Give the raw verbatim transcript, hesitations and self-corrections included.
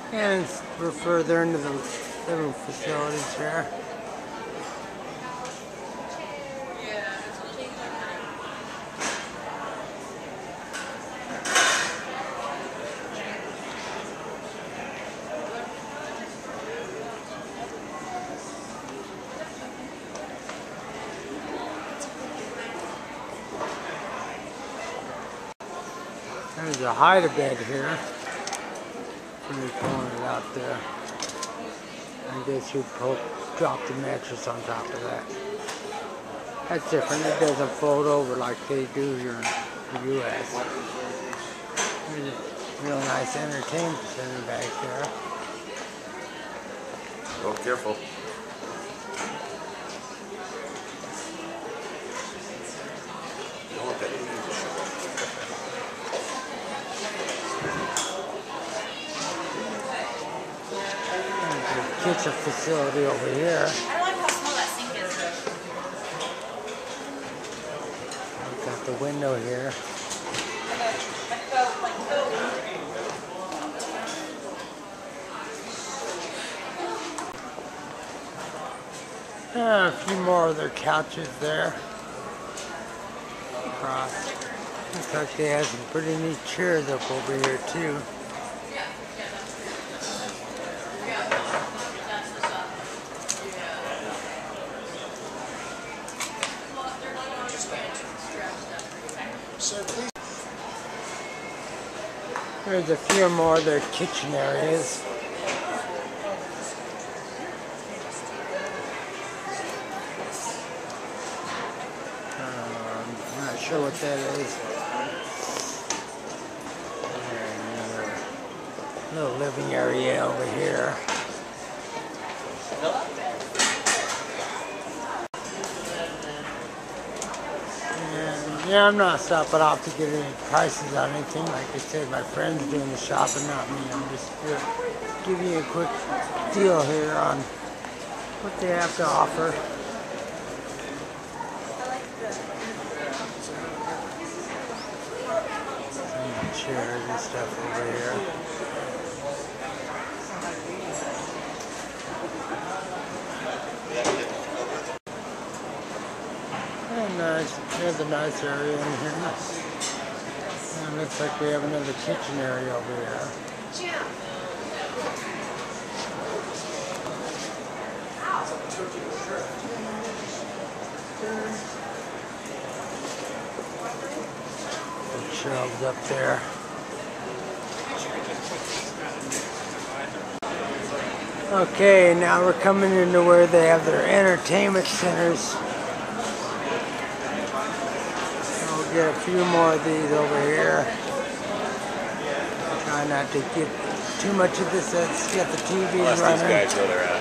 And we're further into the living facilities here. There's a hide-a-bed here. Somebody pulling it out there. I guess you pull, drop the mattress on top of that. That's different. It doesn't fold over like they do here in the U S There's a real nice entertainment center back there. Oh, careful. Kitchen facility over here. I like how small that sink is. We've got the window here. Uh, a few more of their couches there. Across. Looks like they have some pretty neat chairs up over here too. There's a few more of their kitchen areas. Um, I'm not sure what that is. And another little living area over here. Yeah, I'm not stopping off to get any prices on anything. Like I said, my friend's doing the shopping, not me. I'm just here giving you a quick deal here on what they have to offer. Some chairs and stuff over here. Nice. There's a nice area in here. And it looks like we have another kitchen area over here. The shelves up there. Okay, now we're coming into where they have their entertainment centers. Get a few more of these over here. Try not to get too much of this. Let's get the T V running. These guys know their